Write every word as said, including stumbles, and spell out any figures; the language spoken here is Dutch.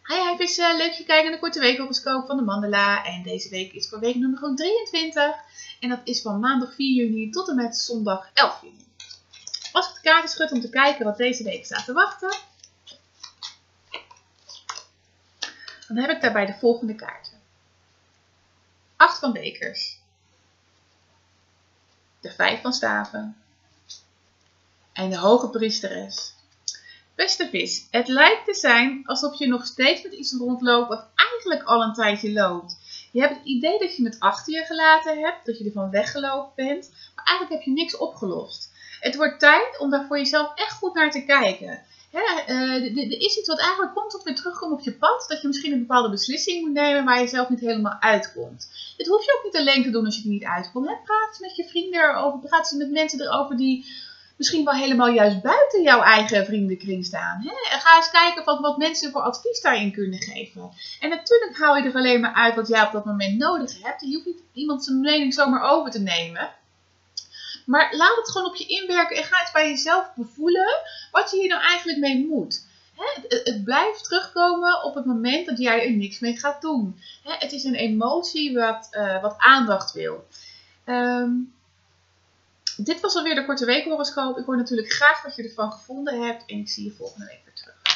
Hi, hi vissen, leuk dat je kijkt naar de korte weekhoroscoop van de Mandala. En deze week is voor week nummer drieëntwintig. En dat is van maandag vier juni tot en met zondag elf juni. Als ik de kaarten schud om te kijken wat deze week staat te wachten, dan heb ik daarbij de volgende kaarten. acht van bekers. De vijf van staven. En de hoge priesteres. Beste vis, het lijkt te zijn alsof je nog steeds met iets rondloopt wat eigenlijk al een tijdje loopt. Je hebt het idee dat je het achter je gelaten hebt, dat je ervan weggelopen bent, maar eigenlijk heb je niks opgelost. Het wordt tijd om daar voor jezelf echt goed naar te kijken. He, uh, er is iets wat eigenlijk constant weer terugkomt op je pad, dat je misschien een bepaalde beslissing moet nemen waar je zelf niet helemaal uitkomt. Dit hoef je ook niet alleen te doen als je er niet uitkomt. He, praat eens met je vrienden erover, praat eens met mensen erover die misschien wel helemaal juist buiten jouw eigen vriendenkring staan. Hè? En ga eens kijken wat, wat mensen voor advies daarin kunnen geven. En natuurlijk haal je er alleen maar uit wat jij op dat moment nodig hebt. Je hoeft niet iemand zijn mening zomaar over te nemen. Maar laat het gewoon op je inwerken en ga eens bij jezelf bevoelen wat je hier nou eigenlijk mee moet. Hè? Het, het blijft terugkomen op het moment dat jij er niks mee gaat doen. Hè? Het is een emotie wat, uh, wat aandacht wil. Um, Dit was alweer de korte weekhoroscoop. Ik hoor natuurlijk graag wat je ervan gevonden hebt en ik zie je volgende week weer terug.